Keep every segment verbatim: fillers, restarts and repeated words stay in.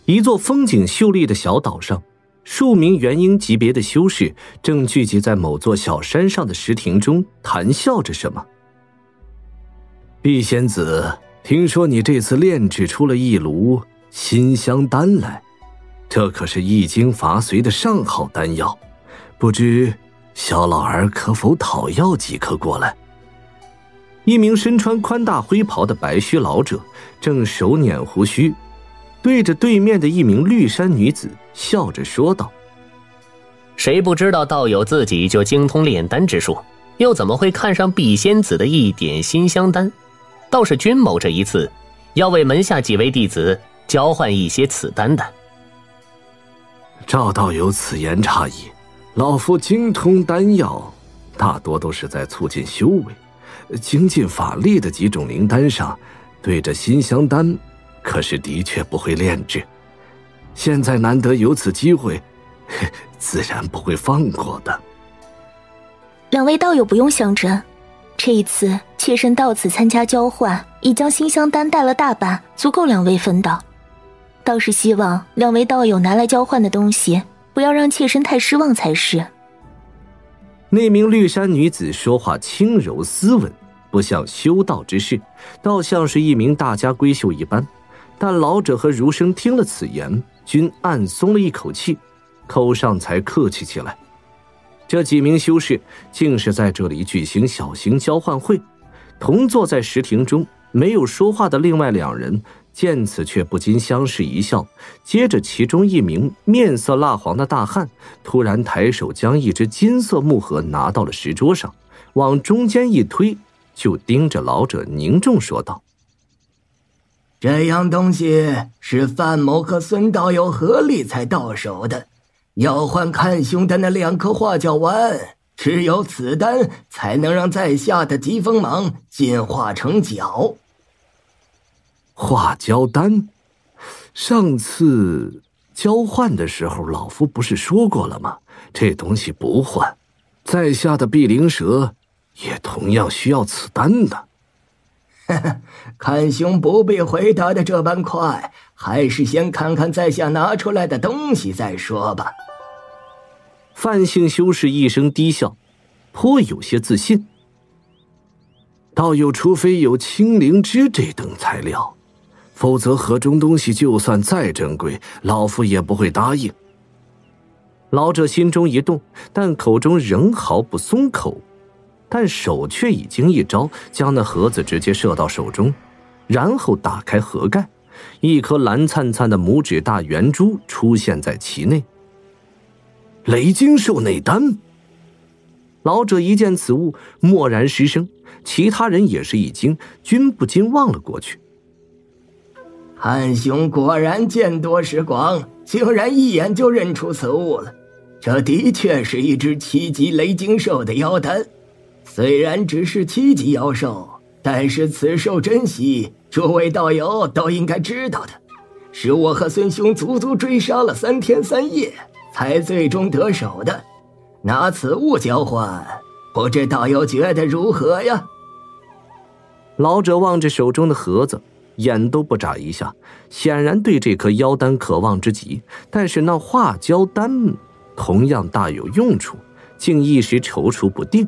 一座风景秀丽的小岛上，数名元婴级别的修士正聚集在某座小山上的石亭中谈笑着什么。碧仙子，听说你这次炼制出了一炉馨香丹来，这可是易经伐髓的上好丹药，不知小老儿可否讨要几颗过来？一名身穿宽大灰袍的白须老者正手捻胡须，对着对面的一名绿衫女子笑着说道： 谁不知道道友自己就精通炼丹之术，又怎么会看上碧仙子的一点馨香丹？倒是君某这一次要为门下几位弟子交换一些此丹的。 赵道友此言差矣，老夫精通丹药，大多都是在促进修为，精进法力的几种灵丹上，对着馨香丹可是的确不会炼制。现在难得有此机会，自然不会放过的。 两位道友不用相争，这一次妾身到此参加交换，已将馨香丹带了大半，足够两位分到。倒是希望两位道友拿来交换的东西，不要让妾身太失望才是。 那名绿衫女子说话轻柔斯文，不像修道之士，倒像是一名大家闺秀一般。但老者和儒生听了此言，均暗松了一口气，口上才客气起来。这几名修士竟是在这里举行小型交换会，同坐在石亭中没有说话的另外两人见此却不禁相视一笑。接着其中一名面色蜡黄的大汉突然抬手将一只金色木盒拿到了石桌上，往中间一推，就盯着老者凝重说道： 这样东西是范某和孙道友合力才到手的，要换看兄的那两颗化角丸，只有此丹才能让在下的疾风蟒进化成角。 化胶丹，上次交换的时候老夫不是说过了吗？这东西不换，在下的碧灵蛇也同样需要此丹的。 看兄不必回答的这般快，还是先看看在下拿出来的东西再说吧。 范姓修士一声低笑，颇有些自信。道友除非有青灵芝这等材料，否则盒中东西就算再珍贵，老夫也不会答应。老者心中一动，但口中仍毫不松口，但手却已经一招，将那盒子直接射到手中，然后打开盒盖，一颗蓝灿灿的拇指大圆珠出现在其内。雷晶兽内丹。老者一见此物，蓦然失声，其他人也是一惊，均不禁望了过去。 汉兄果然见多识广，竟然一眼就认出此物了。这的确是一只七级雷晶兽的妖丹，虽然只是七级妖兽，但是此兽珍稀，诸位道友都应该知道的，是我和孙兄足足追杀了三天三夜，才最终得手的。拿此物交换，不知道友觉得如何呀？ 老者望着手中的盒子，眼都不眨一下，显然对这颗妖丹渴望之极，但是那化胶丹同样大有用处，竟一时踌躇不定。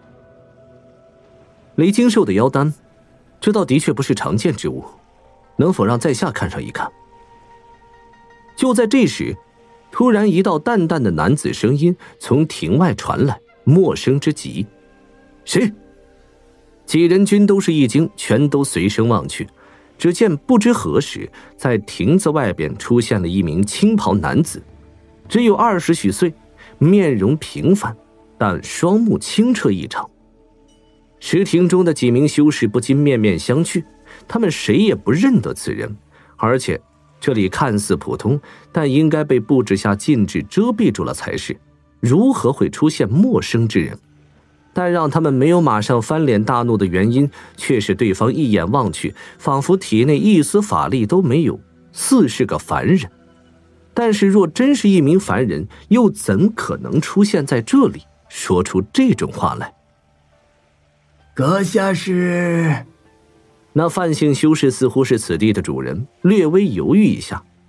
雷晶兽的妖丹，这倒的确不是常见之物，能否让在下看上一看？就在这时，突然一道淡淡的男子声音从庭外传来，陌生之极。谁？几人均都是一惊，全都随声望去。只见不知何时，在亭子外边出现了一名青袍男子，只有二十许岁，面容平凡，但双目清澈异常。石亭中的几名修士不禁面面相觑，他们谁也不认得此人，而且这里看似普通，但应该被布置下禁制遮蔽住了才是，如何会出现陌生之人？但让他们没有马上翻脸大怒的原因，却是对方一眼望去，仿佛体内一丝法力都没有，似是个凡人。但是若真是一名凡人，又怎可能出现在这里，说出这种话来？ 阁下是？ 那范姓修士似乎是此地的主人，略微犹豫一下，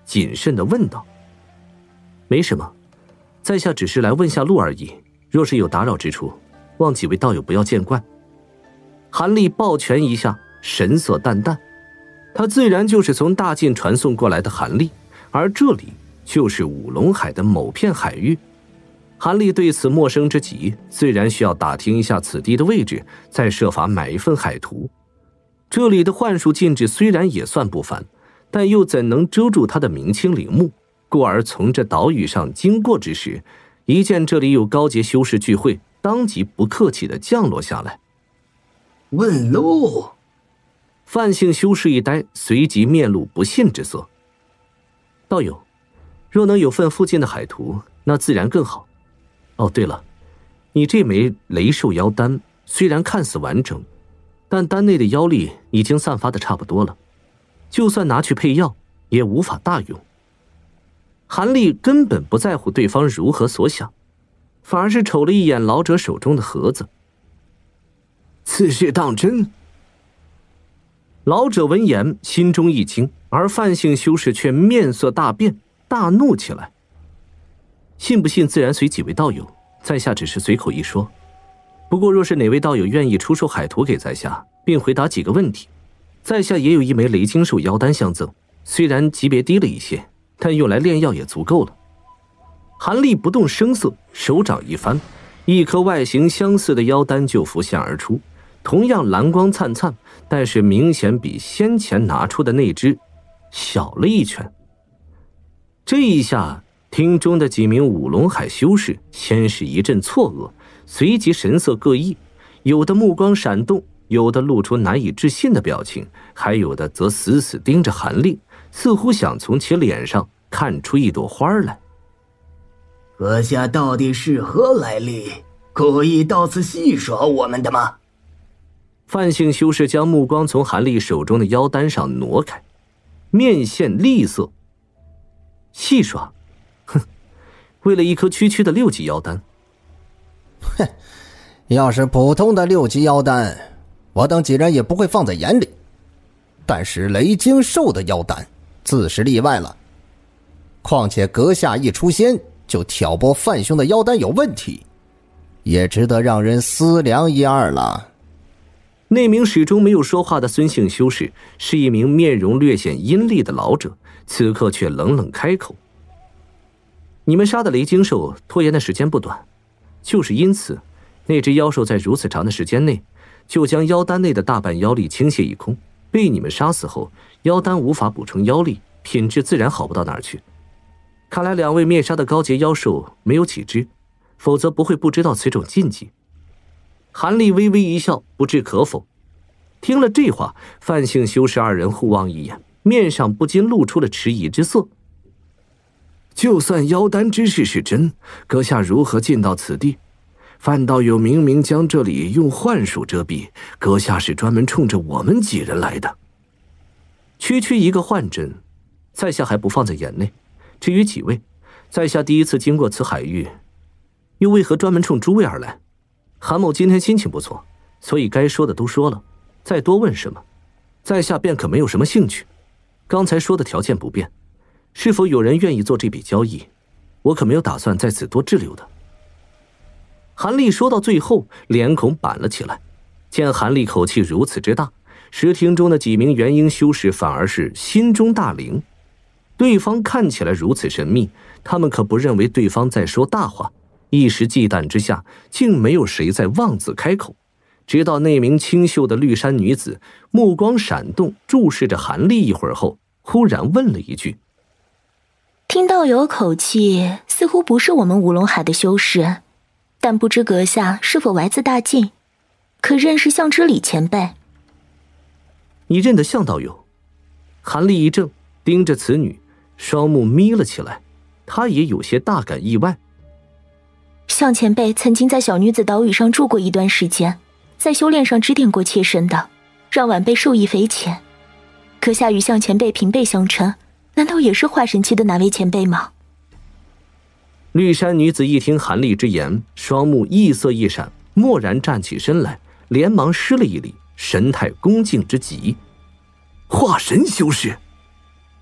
谨慎地问道：“没什么，在下只是来问下路而已，若是有打扰之处，望几位道友不要见怪。”韩立抱拳一下，神色淡淡，他自然就是从大晋传送过来的韩立，而这里就是五龙海的某片海域。韩立对此陌生之极，自然需要打听一下此地的位置，再设法买一份海图。这里的幻术禁制虽然也算不凡，但又怎能遮住他的明清陵墓？故而从这岛屿上经过之时，一见这里有高阶修士聚会，当即不客气地降落下来。 问路。 范姓修士一呆，随即面露不信之色。道友，若能有份附近的海图，那自然更好。哦，对了，你这枚雷兽妖丹虽然看似完整，但丹内的妖力已经散发的差不多了，就算拿去配药，也无法大用。韩立根本不在乎对方如何所想，反而是瞅了一眼老者手中的盒子。此事当真？老者闻言心中一惊，而范姓修士却面色大变，大怒起来。信不信自然随几位道友，在下只是随口一说。不过若是哪位道友愿意出售海图给在下，并回答几个问题，在下也有一枚雷晶兽妖丹相赠，虽然级别低了一些，但用来炼药也足够了。韩立不动声色，手掌一翻，一颗外形相似的妖丹就浮现而出，同样蓝光灿灿，但是明显比先前拿出的那只小了一圈。这一下，厅中的几名五龙海修士先是一阵错愕，随即神色各异，有的目光闪动，有的露出难以置信的表情，还有的则死死盯着韩立，似乎想从其脸上看出一朵花来。 阁下到底是何来历？故意到此戏耍我们的吗？ 范姓修士将目光从韩立手中的妖丹上挪开，面现厉色。戏耍？哼，为了一颗区区的六级妖丹。 哼，要是普通的六级妖丹，我等几人也不会放在眼里。但是雷晶兽的妖丹，自是例外了。况且阁下一出仙就挑拨范兄的妖丹有问题，也值得让人思量一二了。 那名始终没有说话的孙姓修士是一名面容略显阴厉的老者，此刻却冷冷开口：“你们杀的雷晶兽拖延的时间不短，就是因此，那只妖兽在如此长的时间内，就将妖丹内的大半妖力倾泻一空。被你们杀死后，妖丹无法补充妖力，品质自然好不到哪儿去。看来两位灭杀的高阶妖兽没有几只，否则不会不知道此种禁忌。”韩立微微一笑，不置可否。听了这话，范姓修士二人互望一眼，面上不禁露出了迟疑之色。就算妖丹之事是真，阁下如何进到此地？范道友明明将这里用幻术遮蔽，阁下是专门冲着我们几人来的。区区一个幻阵，在下还不放在眼内。至于几位，在下第一次经过此海域，又为何专门冲诸位而来？韩某今天心情不错，所以该说的都说了，再多问什么，在下便可没有什么兴趣。刚才说的条件不变，是否有人愿意做这笔交易，我可没有打算在此多滞留的。韩立说到最后，脸孔板了起来。见韩立口气如此之大，石厅中的几名元婴修士反而是心中大灵。对方看起来如此神秘，他们可不认为对方在说大话。一时忌惮之下，竟没有谁在妄自开口。直到那名清秀的绿衫女子目光闪动，注视着韩立一会儿后，忽然问了一句：“ 听道友口气，似乎不是我们五龙海的修士，但不知阁下是否来自大晋，可认识向之礼前辈？”“ 你认得向道友？”韩立一怔，盯着此女，双目眯了起来。他也有些大感意外。 向前辈曾经在小女子岛屿上住过一段时间，在修炼上指点过妾身的，让晚辈受益匪浅。阁下与向前辈平辈相称，难道也是化神期的哪位前辈吗？ 绿衫女子一听韩立之言，双目异色一闪，蓦然站起身来，连忙施了一礼，神态恭敬之极。化神修士！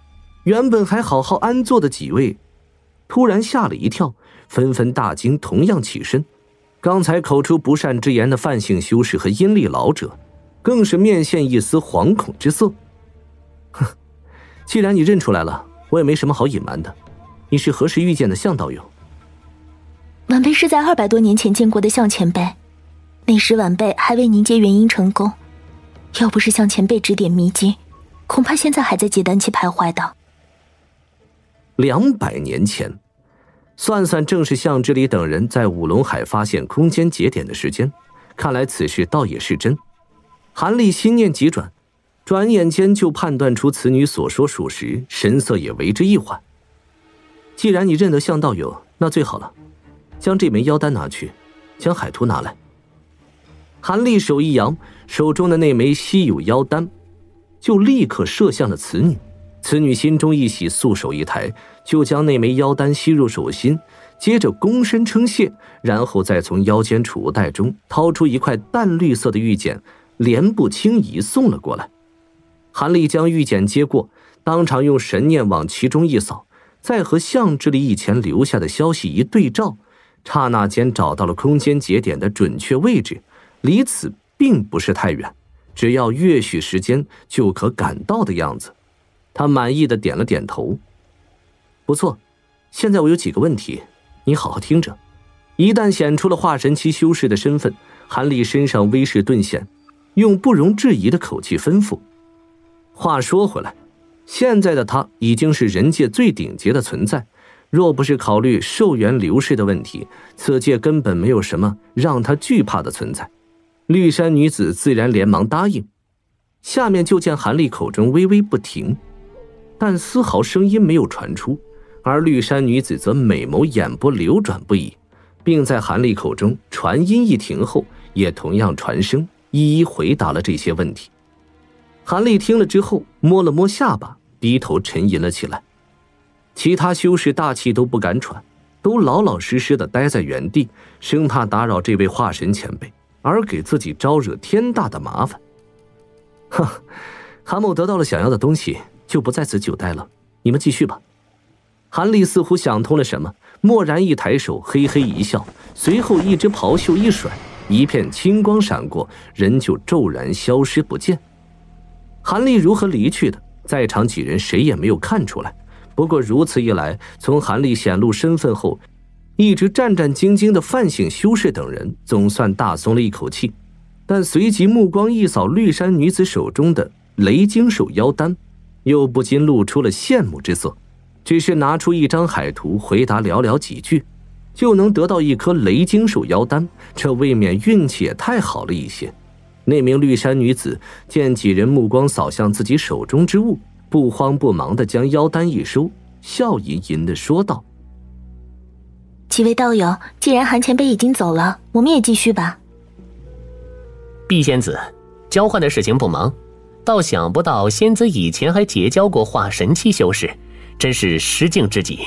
原本还好好安坐的几位突然吓了一跳，纷纷大惊，同样起身。刚才口出不善之言的范姓修士和阴历老者更是面现一丝惶恐之色。哼，既然你认出来了，我也没什么好隐瞒的。你是何时遇见的向道友？ 晚辈是在二百多年前见过的向前辈，那时晚辈还未凝结元婴成功，要不是向前辈指点迷津，恐怕现在还在结丹期徘徊的。 两百年前，算算正是向之礼等人在五龙海发现空间节点的时间，看来此事倒也是真。韩立心念急转，转眼间就判断出此女所说属实，神色也为之一缓。既然你认得向道友，那最好了，将这枚妖丹拿去，将海图拿来。韩立手一扬，手中的那枚稀有妖丹就立刻射向了此女。此女心中一喜，素手一抬，就将那枚妖丹吸入手心，接着躬身称谢，然后再从腰间储物袋中掏出一块淡绿色的玉简，莲步轻移送了过来。韩立将玉简接过，当场用神念往其中一扫，再和向之礼以前留下的消息一对照，刹那间找到了空间节点的准确位置，离此并不是太远，只要约许时间就可赶到的样子。他满意的点了点头。不错，现在我有几个问题，你好好听着。一旦显出了化神期修士的身份，韩立身上威势顿显，用不容置疑的口气吩咐。话说回来，现在的他已经是人界最顶级的存在，若不是考虑寿元流逝的问题，此界根本没有什么让他惧怕的存在。绿衫女子自然连忙答应。下面就见韩立口中微微不停，但丝毫声音没有传出，而绿衫女子则美眸眼波流转不已，并在韩立口中传音一停后，也同样传声，一一回答了这些问题。韩立听了之后，摸了摸下巴，低头沉吟了起来。其他修士大气都不敢喘，都老老实实的待在原地，生怕打扰这位化神前辈，而给自己招惹天大的麻烦。哼，韩某得到了想要的东西，就不在此久待了，你们继续吧。韩立似乎想通了什么，蓦然一抬手，嘿嘿一笑，随后一只袍袖一甩，一片青光闪过，人就骤然消失不见。韩立如何离去的，在场几人谁也没有看出来。不过如此一来，从韩立显露身份后，一直战战兢兢的范姓修士等人总算大松了一口气。但随即目光一扫绿衫女子手中的雷晶手妖丹，又不禁露出了羡慕之色。只是拿出一张海图，回答寥寥几句，就能得到一颗雷晶手妖丹，这未免运气也太好了一些。那名绿衫女子见几人目光扫向自己手中之物，不慌不忙地将妖丹一收，笑吟吟地说道： 几位道友，既然韩前辈已经走了，我们也继续吧。 碧仙子，交换的事情不忙，倒想不到仙子以前还结交过化神期修士，真是失敬之极。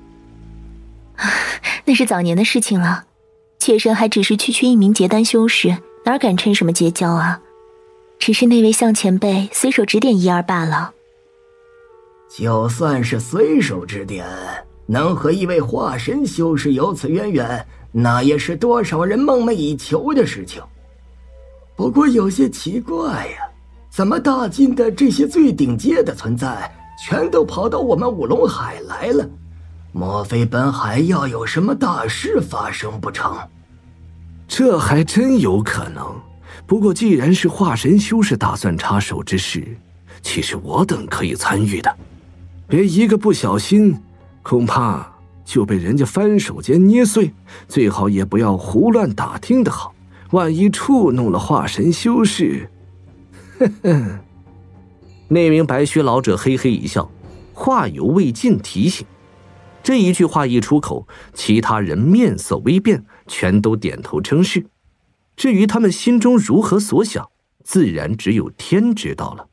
那是早年的事情了，妾身还只是区区一名结丹修士，哪敢称什么结交啊？只是那位向前辈随手指点一二罢了。 就算是随手指点，能和一位化神修士有此渊源，那也是多少人梦寐以求的事情。不过有些奇怪呀，怎么大晋的这些最顶阶的存在全都跑到我们五龙海来了？莫非本海要有什么大事发生不成？ 这还真有可能。不过既然是化神修士打算插手之事，其实我等可以参与的。别一个不小心，恐怕就被人家翻手间捏碎，最好也不要胡乱打听的好。万一触怒了化神修士，呵呵。那名白须老者嘿嘿一笑，话犹未尽提醒。这一句话一出口，其他人面色微变，全都点头称是。至于他们心中如何所想，自然只有天知道了。